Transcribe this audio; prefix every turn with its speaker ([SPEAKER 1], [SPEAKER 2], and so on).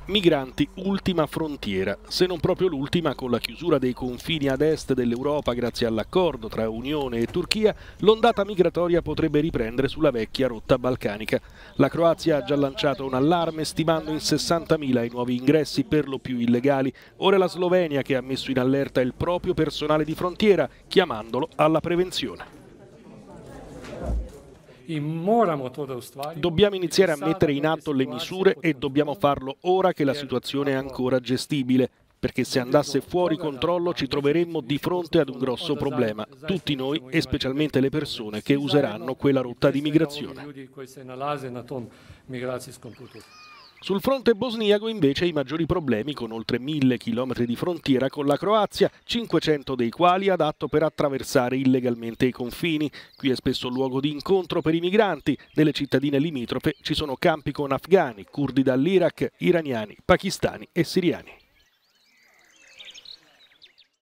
[SPEAKER 1] Migranti, ultima frontiera, se non proprio l'ultima. Con la chiusura dei confini ad est dell'Europa grazie all'accordo tra Unione e Turchia, l'ondata migratoria potrebbe riprendere sulla vecchia rotta balcanica. La Croazia ha già lanciato un allarme stimando in 60.000 i nuovi ingressi, per lo più illegali. Ora è la Slovenia che ha messo in allerta il proprio personale di frontiera, chiamandolo alla prevenzione. Dobbiamo iniziare a mettere in atto le misure e dobbiamo farlo ora che la situazione è ancora gestibile, perché se andasse fuori controllo ci troveremmo di fronte ad un grosso problema, tutti noi e specialmente le persone che useranno quella rotta di migrazione. Sul fronte bosniaco invece i maggiori problemi, con oltre 1.000 chilometri di frontiera con la Croazia, 500 dei quali adatto per attraversare illegalmente i confini. Qui è spesso luogo di incontro per i migranti. Nelle cittadine limitrofe ci sono campi con afghani, curdi dall'Iraq, iraniani, pakistani e siriani.